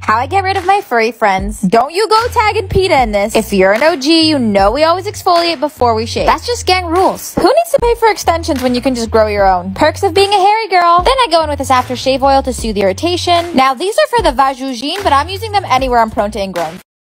How I get rid of my furry friends. Don't you go tagging PETA in this. If you're an OG, you know we always exfoliate before we shave. That's just gang rules. Who needs to pay for extensions when you can just grow your own? Perks of being a hairy girl. Then I go in with this aftershave oil to soothe irritation. Now these are for the vagugine, but I'm using them anywhere I'm prone to ingrowns.